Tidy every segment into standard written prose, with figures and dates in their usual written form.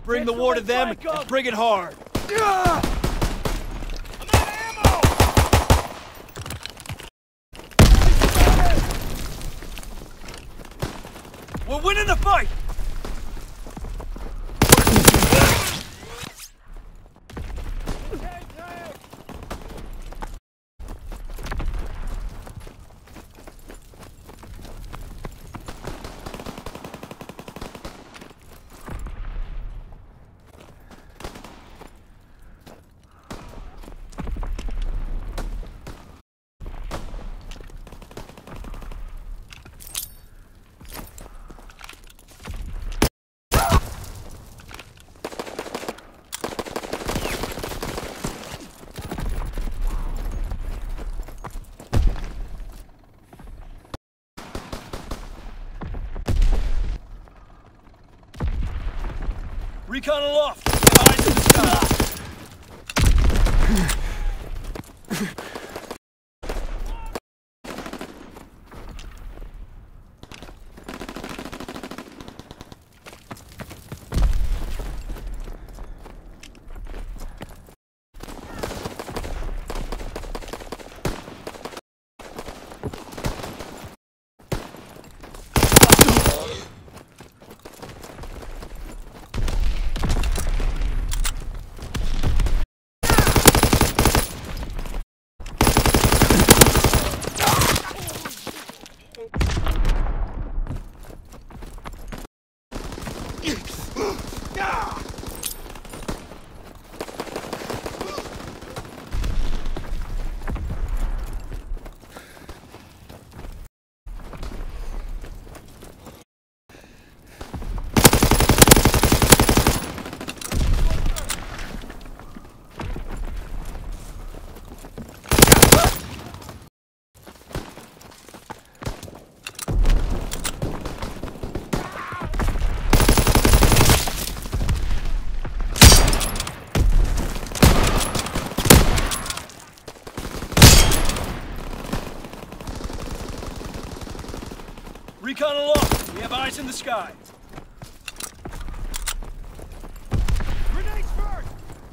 Bring the war to them and bring it hard. We're winning the fight! Recon aloft! Eyes in the sky! Recon aloft! We have eyes in the sky! Grenades first!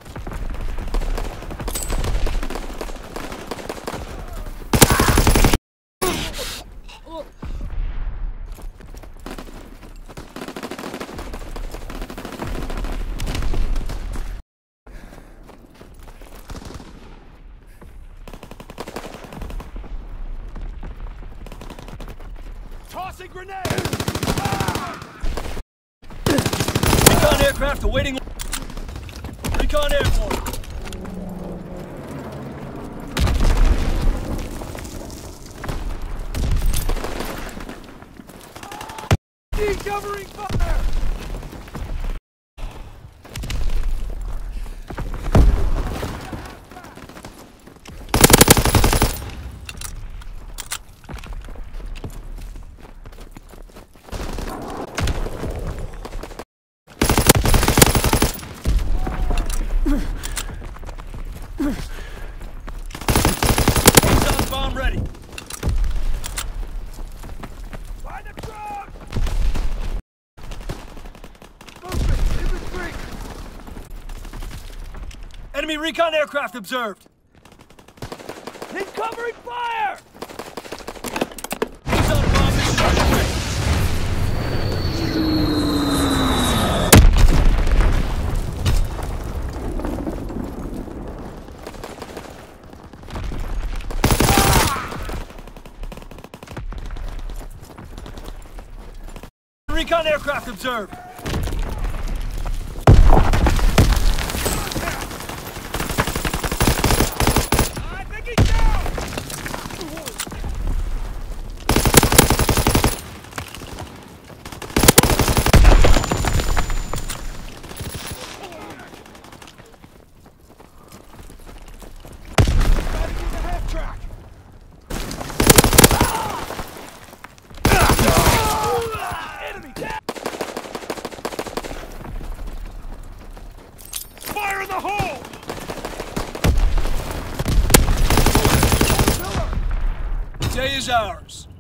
Tossing grenade! Recon aircraft awaiting. Recon airborne. Covering fire! Bomb ready. Find the truck! Movement! Infantry! Enemy recon aircraft observed. Need covering fire! He's on bomb destruction ready. Recon aircraft observed. I think he's down. Gotta use a half track. Enemy down! Fire in the hole! Day is ours.